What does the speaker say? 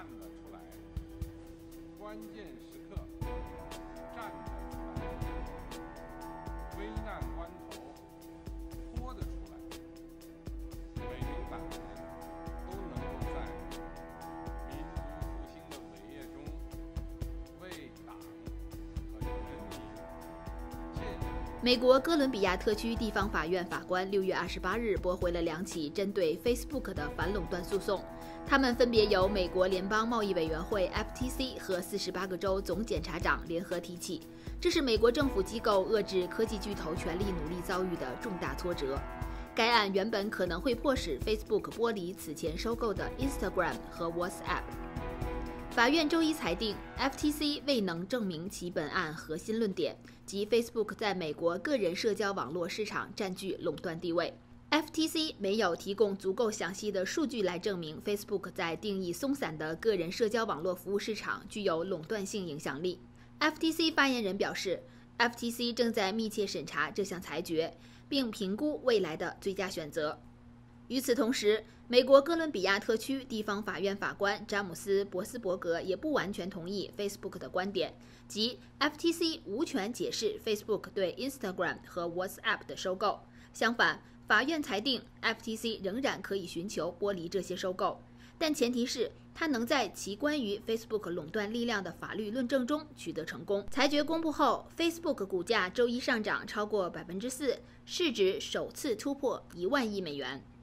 了出来，关键时刻站了出来，危难关头拖得出来，每名党人都能够在民族复兴的伟业中为党和人民建立。 美国哥伦比亚特区地方法院法官6月28日驳回了2起针对 Facebook 的反垄断诉讼，他们分别由美国联邦贸易委员会 FTC 和48个州总检察长联合提起。这是美国政府机构遏制科技巨头权力努力遭遇的重大挫折。该案原本可能会迫使 Facebook 剥离此前收购的 Instagram 和 WhatsApp。法院周一裁定 ，FTC 未能证明其本案核心论点，即 Facebook 在美国个人社交网络市场占据垄断地位。FTC 没有提供足够详细的数据来证明 Facebook 在定义松散的个人社交网络服务市场具有垄断性影响力。FTC 发言人表示 ，FTC 正在密切审查这项裁决，并评估未来的最佳选择。与此同时，美国哥伦比亚特区地方法院法官詹姆斯·博斯伯格也不完全同意 Facebook 的观点，即 FTC 无权解释 Facebook 对 Instagram 和 WhatsApp 的收购。相反，法院裁定 FTC 仍然可以寻求剥离这些收购，但前提是它能在其关于 Facebook 垄断力量的法律论证中取得成功。裁决公布后 ，Facebook 股价周一上涨超过4%，市值首次突破1万亿美元。